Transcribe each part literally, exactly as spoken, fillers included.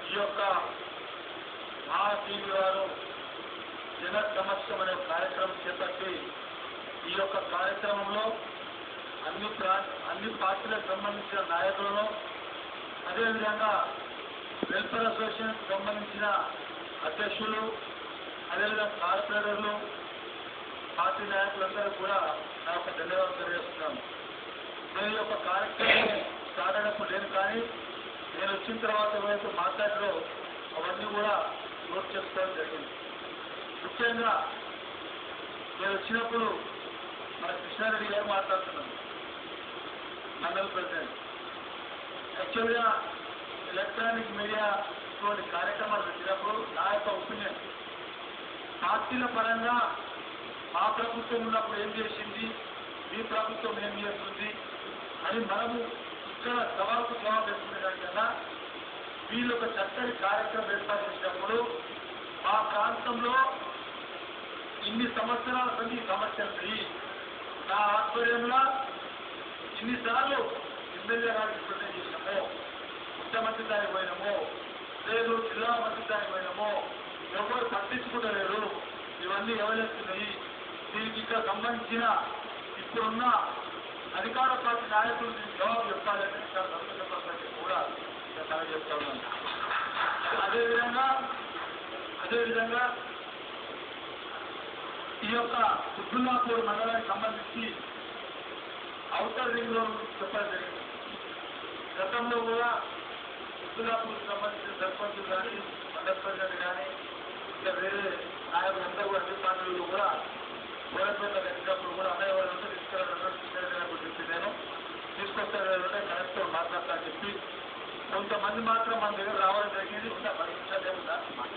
ఈ యొక్క మహాటీవీ వారు జన సమస్యం అనే కార్యక్రమం చేపట్టి ఈ యొక్క కార్యక్రమంలో అన్ని ప్రా అన్ని పార్టీలకు సంబంధించిన నాయకులను అదేవిధంగా వెల్ఫేర్ అసోసియేషన్కి సంబంధించిన అధ్యక్షులు అదేవిధంగా కార్పొరేటర్లు పార్టీ నాయకులందరూ కూడా నా యొక్క ధన్యవాదాలు తెలియజేస్తున్నాను. నేను ఈ యొక్క కార్యక్రమం స్టార్ట్ అయినప్పుడు లేను, కానీ నేను వచ్చిన తర్వాత ఏవైతే మాట్లాడారో అవన్నీ కూడా నోట్ చేసుకోవడం జరిగింది. ముఖ్యంగా నేను వచ్చినప్పుడు మన కృష్ణారెడ్డి గారు మాట్లాడుతున్నాను, మండల ప్రెసిడెంట్. యాక్చువల్గా ఎలక్ట్రానిక్ మీడియా ఇటువంటి కార్యక్రమాలు పెట్టినప్పుడు నా యొక్క ఒపీనియన్, పార్టీల పరంగా మా ప్రభుత్వం ఉన్నప్పుడు ఏం చేసింది, మీ ప్రభుత్వం ఏం చేస్తుంది అని మనము ఇక్కడ సవాలుకు జవాబు వేసుకునే దానికన్నా వీళ్ళు ఒక చక్కటి కార్యక్రమం ఏర్పాటు చేసినప్పుడు మా ప్రాంతంలో ఇన్ని సంవత్సరాల నుండి ఈ సమస్యలు నా ఆధ్వర్యంలో ఇన్నిసార్లు ఎమ్మెల్యే గారికి ప్రజెంట్ చేసినామో, ముఖ్యమంత్రి దానికి పోయినామో, లేదు జిల్లా మంత్రి దానికి పోయినామో, ఎవరు పట్టించుకుంటలేరు. ఇవన్నీ ఎవరెత్తున్నాయి, దీనికి ఇక్కడ సంబంధించిన ఇప్పుడున్న అధికార పార్టీ నాయకులు దీనికి జవాబు చెప్పాలంటే చాలా సంతోషపడాలని కూడా నేను చెప్తా ఉన్నాను. అదేవిధంగా అదేవిధంగా ఈ యొక్క కుతుల్లాపూర్ మండలానికి సంబంధించి ఔటర్ రింగ్ రోడ్ చెప్పడం జరిగింది. గతంలో కూడా కుతుల్లాపూర్కి సంబంధించిన సర్పంచులు కానీ మండల ప్రజలు కానీ ఇంకా వేరే నాయకులందరూ కూడా అన్ని పార్టీలు కూడా గోడపేట కట్టినప్పుడు కూడా అన్నయ్య వాళ్ళంతా తీసుకెళ్ళాలని చెప్పి నేను తీసుకొస్తానంటే కలెక్టర్ మాట్లాడతా అని చెప్పి కొంతమంది మాత్రం మన దగ్గర రావడం జరిగింది. ఇంకా పది నిమిషాలు ఏముందా,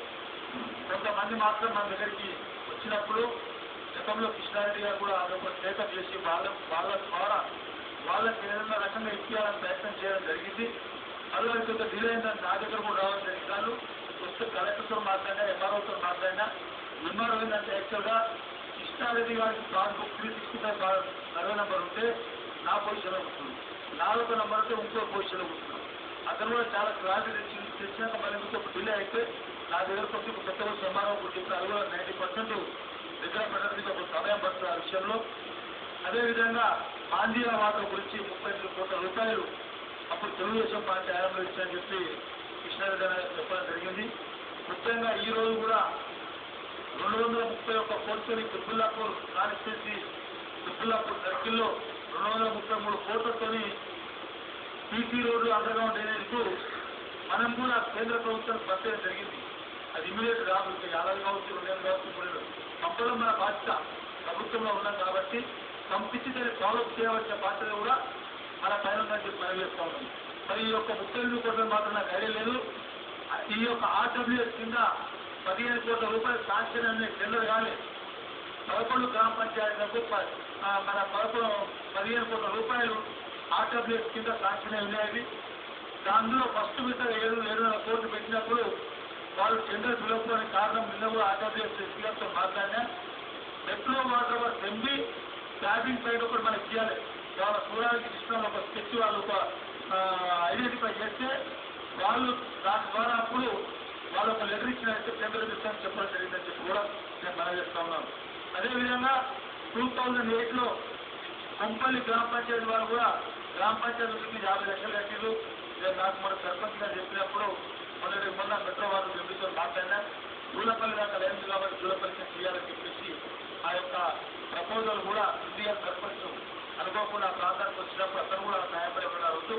కొంతమంది మాత్రం మన దగ్గరికి వచ్చినప్పుడు గతంలో కృష్ణారెడ్డి గారు కూడా అదొక స్టేటప్ చేసి వాళ్ళ వాళ్ళ ద్వారా వాళ్ళకి ఏదైనా రకంగా ఇప్పించాలని ప్రయత్నం చేయడం జరిగింది. అలా కొంత డిలే అయిందని నా దగ్గర కూడా రావడం జరిగింది. వాళ్ళు వస్తే కలెక్టర్తో మాట్లాడినా, ఎంఆర్ఓతో మాట్లాడినా, ఎంఆర్ఓ ఏంటంటే యాక్చువల్గా కృష్ణారెడ్డి గారికి passbook three sixty five survey number ఉంటే నా పొజిషన్లో కూర్చుంది, నాలుగో నెంబర్ అయితే ఇంకో పొజిషన్లో కూర్చున్నాం. అతను కూడా చాలా క్లారిటీ తెచ్చి తెచ్చినాక మళ్ళీ ఇంకొక డిలే అయితే నా దగ్గరకు వచ్చి కొత్త వచ్చి ఎంఆర్ఓ చెప్పి అది కూడా నైంటీ పర్సెంట్ దగ్గర పెట్టడానికి ఒక సమయం పడుతుంది ఆ విషయంలో. అదేవిధంగా ఆంధ్ర వాటర్ గురించి ముప్పై ఐదు కోట్ల రూపాయలు అప్పుడు తెలుగుదేశం పార్టీ హయాంలో ఇచ్చారని చెప్పి కృష్ణారెడ్డి గారు చెప్పడం జరిగింది. ముఖ్యంగా ఈ రోజు కూడా రెండు వందల ముప్పై ఒక్క కోట్లతోని కుతుల్లాపూర్ కాన్స్టిట్యూన్సీ కుతుల్లాపూర్ సర్కిల్లో రెండు వందల ముప్పై మూడు కోట్లతోని పీసీ రోడ్డు అండర్గ్రౌండ్ డ్రైనేజ్కు మనం కూడా కేంద్ర ప్రభుత్వం పంపడం జరిగింది. అది ఇమీడియట్ రాదు, ఇంకా యాభై కావచ్చు, రెండు వేలు కావచ్చు, మూడు వేలు పంపడం మన బాధ్యత. ప్రభుత్వంలో ఉన్నాం కాబట్టి పంపించి దాన్ని ఫాలోఅప్ చేయవలసిన బాధ్యత కూడా మన పైన ఉందని చెప్పి మనం చేస్తూ ఉన్నాం. మరి ఈ యొక్క ముప్పై ఎనిమిది కోట్ల మాత్రం నాకు ఐడియా లేదు. ఈ యొక్క ఆర్డబ్ల్యూఎస్ కింద పదిహేను కోట్ల రూపాయలు శాంక్షన్ అనే టెండర్ కానీ పదకొండు గ్రామ పంచాయతీలకు మన పదకొండు పదిహేను కోట్ల రూపాయలు ఆర్డబ్ల్యూఎస్ కింద శాంక్షన్ అయి ఉన్నాయి. దానిలో ఫస్ట్ విడత ఏడు ఏడున్నర కోట్లు పెట్టినప్పుడు వాళ్ళు టెండర్ పిలవడానికి కారణం నిన్న కూడా ఆర్డబ్ల్యూఎస్ ఎస్పీలతో మాట్లాడినా metro water works MP tapping side ఒకటి మనకి ఇవ్వాలి. వాళ్ళ చూడడానికి ఇష్టం ఒక స్కెచ్ వాళ్ళు ఒక ఐడెంటిఫై చేస్తే వాళ్ళు దాని ద్వారా అప్పుడు వాళ్ళు ఒక లెటర్ ఇచ్చినట్టు టెండర్ ఇస్తామని చెప్పడం జరిగిందని చెప్పి కూడా నేను మనం చేస్తా ఉన్నాను. అదేవిధంగా టూ థౌజండ్ ఎయిట్లో కొంపల్లి గ్రామ పంచాయతీ వాళ్ళు కూడా గ్రామ పంచాయతీ యాభై లక్షలు కట్టిరు. నేను నాకు మన సర్పంచ్ గారు చెప్పినప్పుడు మొదటి మొన్న మెట్రో వాటర్ ఎంపీతో మాట్లాడినా జూలపల్లి దాకా లేదు కాబట్టి జూలపల్లికి చేయాలని చెప్పేసి ఆ యొక్క ప్రపోజల్ కూడా ఇండియా సర్పంచ్ అనుకోకుండా ప్రాంతానికి వచ్చినప్పుడు అతను కూడా న్యాయపడి ఉన్న రోజు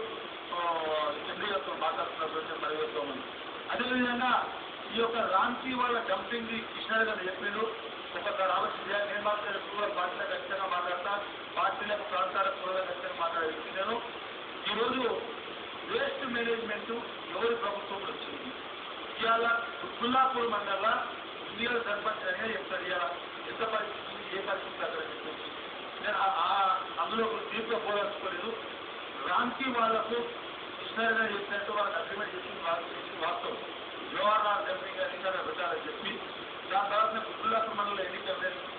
ఎంపీలతో మాట్లాడుతున్నటువంటి పరిగెత్తు ఉంది. అదేవిధంగా ఈ యొక్క రాంకీ వాళ్ళ డంపింగ్ కృష్ణారెడ్డి గారు చెప్పిండు. ఒకసారి ఆలోచన చేయాలి. నేను మాత్రం కూడా పార్టీలకు ఖచ్చితంగా మాట్లాడతా, పార్టీలకు ప్రాంతాలకు కూడా ఖచ్చితంగా మాట్లాడే వ్యక్తి నేను. ఈరోజు వేస్ట్ మేనేజ్మెంట్ ఎవరి ప్రభుత్వంలో వచ్చింది ఇవాళ కుతుల్లాపూర్ మండల ఇండియా సర్పంచ్ అయినా చెప్తారు ఇవాళ ఎంత పరిస్థితి ఏ పరిస్థితి అక్కడ చెప్పేసి నేను అందులో తీర్పు పోదలుచుకోలేదు. రాంకీ వాళ్లకు కృష్ణారెడ్డి చెప్పినట్టు వాళ్ళకి అగ్రిమెంట్ చేసి వాళ్ళు చేసి వాస్తవం జవహర్లాల్ నెహ్రూ గారి పెట్టాలని చెప్పి దాని తర్వాత కుతుల్లాపూర్ మండలం ఎన్నికలు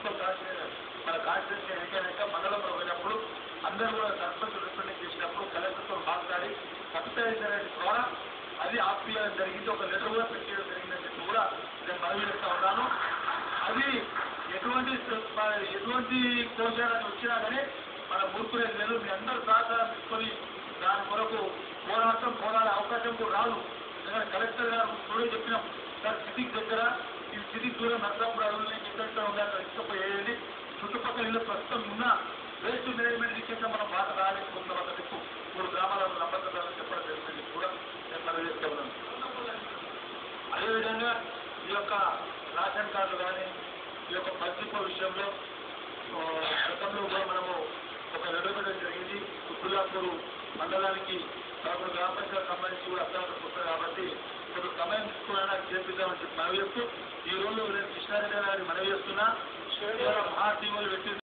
మన కాన్స్టిట్యూన్సీ ఎన్నికైనాక మండలంలో పోయినప్పుడు అందరూ కూడా సర్పంచ్ రిప్రజెంట్ చేసినప్పుడు కలెక్టర్తో మాట్లాడి సబ్సిడైజర్ ద్వారా అది అది ఆపియడం జరిగింది, ఒక లెటర్ కూడా పెట్టేయడం జరిగిందని చెప్పి కూడా నేను మనవి చేస్తా ఉన్నాను. అది ఎటువంటి ఎటువంటి కోశాలను వచ్చినా కానీ మన మూర్ఖులేదు లేదు. మీ అందరూ సహకారం తీసుకొని దాని కొరకు పోరాటం పోరాడే అవకాశం కూడా రాదు. ఎందుకంటే కలెక్టర్ గారు కూడా చెప్పినాం సార్, సిటీకి దగ్గర ఈ సిటీకి దూరం నర్సాపురం అడవులని ఎక్కడ ఉండాలి ఇష్టపోయేది. చుట్టుపక్కల ఇల్లు ప్రస్తుతం ఉన్న వేస్ట్ మేనేజ్మెంట్ కింద మనం బాధ రాలేకపోతున్నాం అని చెప్పు మూడు గ్రామాలను నమ్మకాలను చెప్పడం జరిగింది కూడా నేను మనవి చేస్తూ ఉన్నాను. అదేవిధంగా ఈ యొక్క రేషన్ కార్డులు కానీ ఈ యొక్క పత్రిక విషయంలో గతంలో కూడా మనము ఒక నడవడం జరిగింది. కుతులాపూర్ మండలానికి పదకొండు గ్రామ పంచాయతీలకు సంబంధించి కూడా అర్థాలకు వస్తుంది కాబట్టి కొంచెం సమయం తీసుకున్నా చేపిద్దామని చెప్పి మనవి చేస్తూ ఈ రోజు నేను కృష్ణారెడ్డి గారిని మనవి చేస్తున్నా. మహా టీములు పెట్టి